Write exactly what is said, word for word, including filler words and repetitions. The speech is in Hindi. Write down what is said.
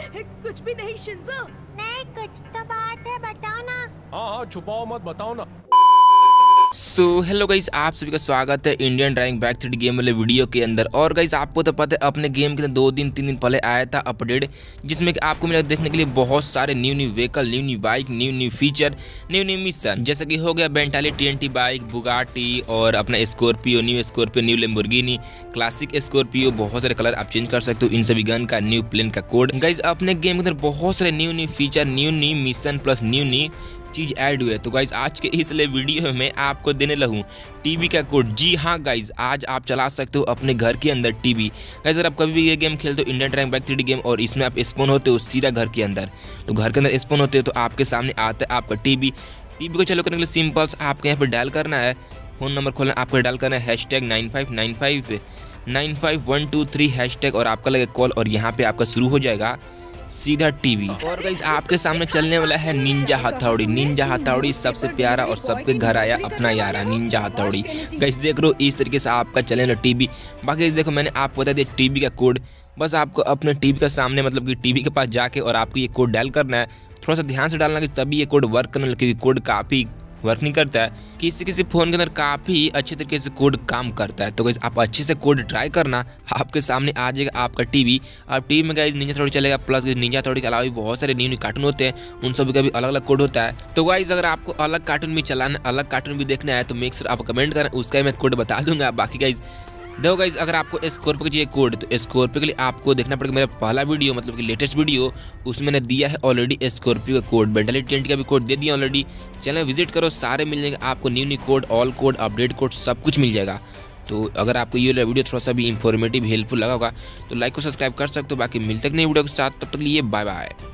कुछ भी नहीं शिंजो। नहीं, कुछ तो बात है, बताओ ना। हाँ हाँ छुपाओ मत, बताओ ना। सो हेलो गाइस, आप सभी का स्वागत है Indian driving bike three D game वाले वीडियो के अंदर। और गाइस आपको तो पता है अपने गेम के दो दिन तीन दिन पहले आया था अपडेट, जिसमें कि आपको मिला देखने के लिए बहुत सारे new new vehicle, new new bike, new new feature, new new mission, जैसे कि हो गया बेंटाली टीएनटी बाइक, बुगाटी और अपना Scorpio, new Scorpio, new Lamborghini, classic Scorpio, बहुत सारे कलर आप चेंज कर सकते हो इन सभी गन का, न्यू प्लेन का कोड। गाइस अपने गेम के अंदर बहुत सारे new new feature, new new mission plus new new चीज ऐड हुए। तो गाइज आज के इस वीडियो में आपको देने लगूँ टीवी का कोड। जी हाँ गाइज, आज आप चला सकते हो अपने घर के अंदर टीवी। गाइज अगर आप कभी भी ये गेम खेलते हो Indian driving bike three D game और इसमें आप स्पॉन होते हो सीधा घर के अंदर, तो घर के अंदर स्पॉन होते हो तो आपके सामने आता है आपका टीवी। टीवी को चालू करने के लिए सिंपल आपको यहाँ पर डायल करना है, फोन नंबर खोलना, आपको डायल करना है hash tag nine five nine five nine five one two three hash tag और आपका लगे कॉल और यहाँ पे आपका शुरू हो जाएगा सीधा टीवी। और गाइस आपके सामने चलने वाला है निंजा हथौड़ी। निंजा हथौड़ी सबसे प्यारा और सबके घर आया अपना यारा निंजा हथौड़ी। गाइस देख लो इस तरीके से आपका चलेगा टीवी। बाकी देखो मैंने आपको बता दिया टीवी का कोड, बस आपको अपने टीवी का सामने मतलब कि टीवी के पास जाके और आपको ये कोड डायल करना है। थोड़ा सा ध्यान से डालना कि तभी ये कोड वर्क करने लगे, क्योंकि कोड काफ़ी वर्क नहीं करता है, किसी किसी फ़ोन के अंदर काफ़ी अच्छे तरीके से कोड काम करता है। तो गाइस आप अच्छे से कोड ट्राई करना, आपके सामने आ जाएगा आपका टीवी। आप टीवी में गाइस निंजा हथौड़ी चलेगा, प्लस निंजा हथौड़ी के अलावा भी बहुत सारे न्यू न्यू कार्टून होते हैं, उन सभी का भी अलग अलग कोड होता है। तो गाइस अगर आपको अलग कार्टून भी चलाना, अलग कार्टून भी देखना है तो मेक श्योर आप कमेंट करें, उसका मैं कोड बता दूंगा। बाकी गाइस देखो गाइस अगर आपको स्कॉर्पियो का चाहिए कोड तो स्कॉर्पियो के लिए आपको देखना पड़ेगा मेरा पहला वीडियो, मतलब कि लेटेस्ट वीडियो, उसमें मैंने दिया है ऑलरेडी स्कॉर्पियो का कोड। बेंटाली टेंट का भी कोड दे दिया ऑलरेडी, चैनल विजिट करो, सारे मिल जाएंगे आपको, new new code, all code, update code, सब कुछ मिल जाएगा। तो अगर आपको ये वीडियो थोड़ा सा भी इंफॉर्मेटिव हेल्पफुल लगा होगा तो लाइक को सब्सक्राइब कर सकते हो। बाकी मिलते हैं नई वीडियो के साथ, तब तक के लिए बाय बाय।